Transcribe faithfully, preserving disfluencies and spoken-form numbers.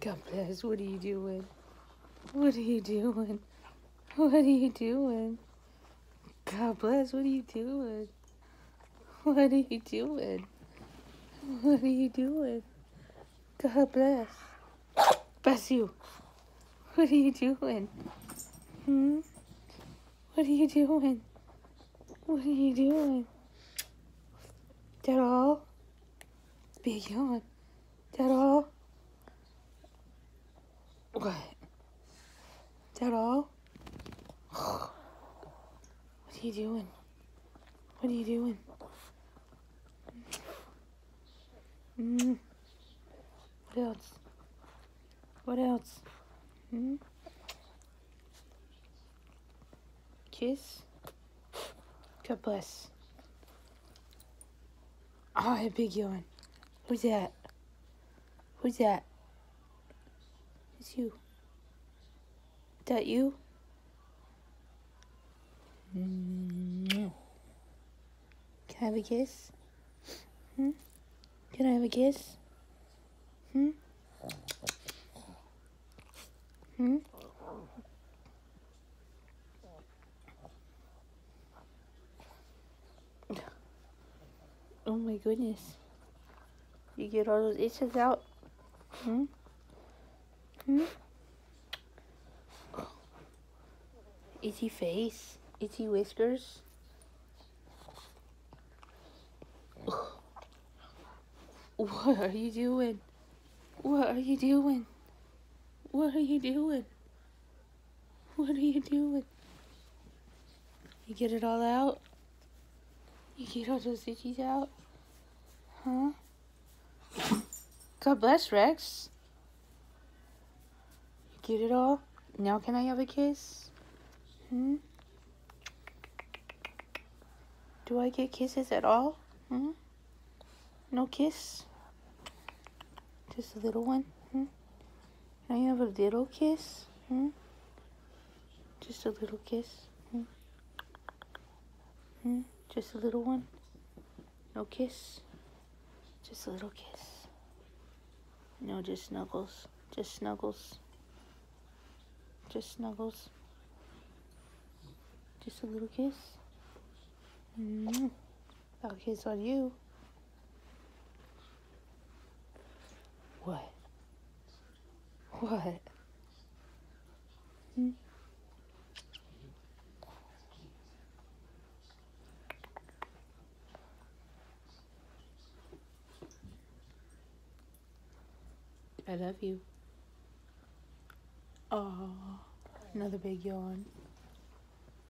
God bless. What are you doing? What are you doing? What are you doing? God bless. What are you doing? What are you doing? What are you doing? God bless. Bless you. What are you doing? Hmm? What are you doing? What are you doing? That all? Big yawn. That all? What? That all? What are you doing? What are you doing? Hmm? What else? What else? Hmm? Kiss? God bless. Oh, a big yawn. Who's that? Who's that? It's you. Is that you? Mm. Can I have a kiss? Hmm? Can I have a kiss? Hmm? Hmm? Oh my goodness. You get all those itches out? Hmm? Hmm? Itchy face? Itchy whiskers? What are you doing? What are you doing? What are you doing? What are you doing? You get it all out? You get all those itchies out? Huh? God bless, Rex. You get it all? Now can I have a kiss? Hmm? Do I get kisses at all? Hmm? No kiss? Just a little one? Hmm? Can I have a little kiss? Hmm? Just a little kiss? Hmm? Hmm? Just a little one? No kiss? Just a little kiss? No, just snuggles. Just snuggles. Just snuggles. Just a little kiss? Mm-hmm. I'll kiss on you. What? What? Hmm? I love you. Oh, another big yawn.